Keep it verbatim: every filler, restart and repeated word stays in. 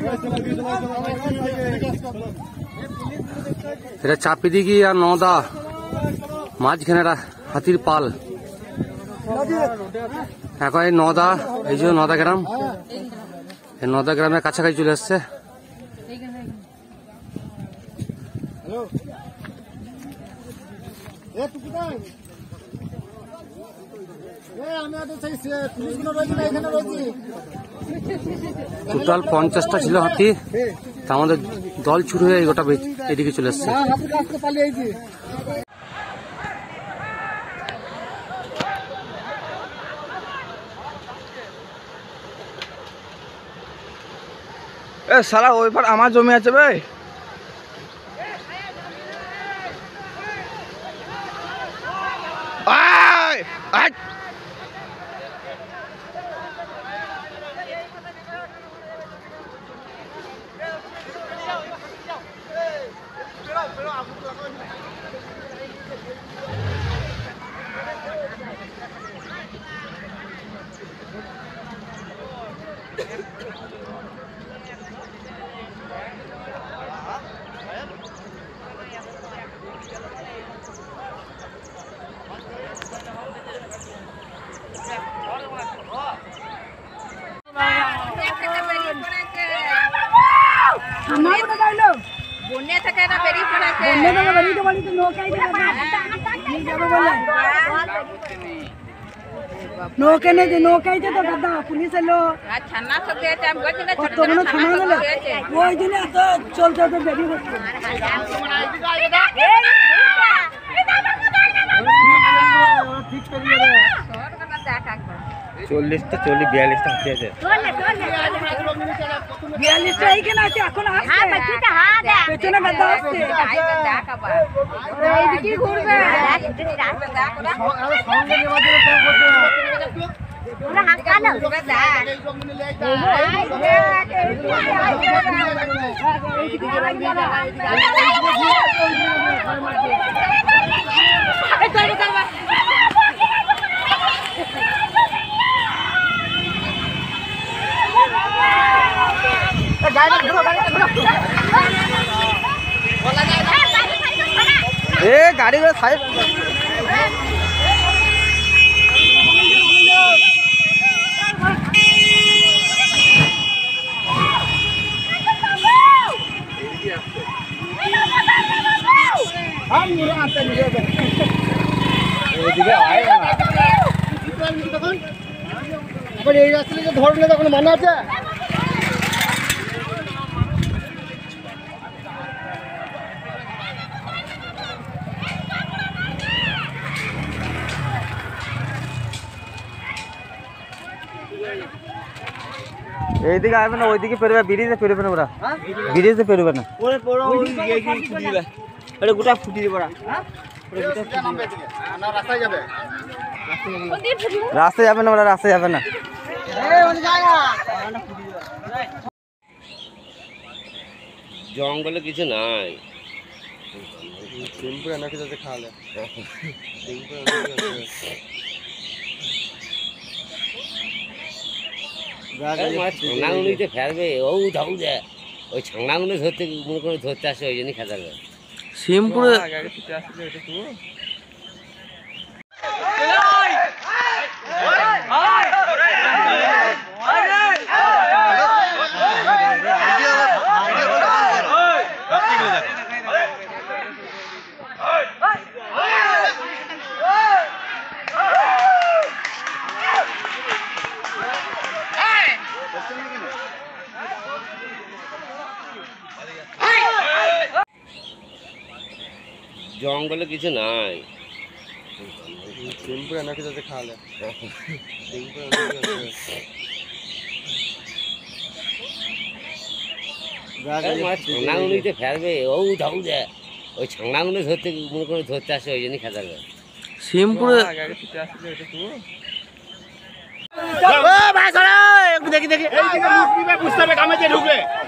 এটা চাপিদিঘি আর নদা মাঝখানে হাতির পাল। এখন এই নদা, এই যে নদা গ্রাম, এই নদা গ্রামের কাছাকাছি চলে আসছে। টোটাল পঞ্চাশটা ছিল হাতি, তা আমাদের দল ছুট হয়ে গোটা এদিকে চলে আসছে। এ সালা ওই পার আমার জমি আছে ভাই। নৌকা নেই, নৌকাইতে তো দাদা পুলিশ এলো, ওই দিনে এত চলতে চলতে বেরিয়ে হচ্ছে। চল্লিশটা চল্লিশ বিয়াল্লিশটা হাতি আছে, বিয়াল্লিশটা এইখানে আছে। এখন পেছনে গাদা আসছে, এ গাড়ি করে সাইড এই রাস্তা থেকে ধরলে তখন মনে আছে। এইদিকে আসবে না, ওইদিকে পেরবে, ব্রিজে পেরবে না, ওরা ব্রিজে পেরবে না, গোটা ফুটি দিব। রাস্তায় যাবে না, ওরা রাস্তায় যাবে না। জঙ্গলে কিছু নাই, খাওয়ালে ছাংনাগুনিতে ফেলবে, ও ধাউ দে ওই ছাংনাগুনি ধরতে মনে করে ধরতে আসে, ওই জন্যই খেতাবে। সিমপুরে জঙ্গলে কিছু নাই, খাওয়ালে ছাংনাগুনিতে ফেলবে, ও ধাউ দে ওই ছাংনাগুনি ধরতে মনে করে ধরতে আসে, ওই জন্যই খেতাবে। সিমপুরে দেখি দেখি বুঝতে হবে, কামে ঢুকবে।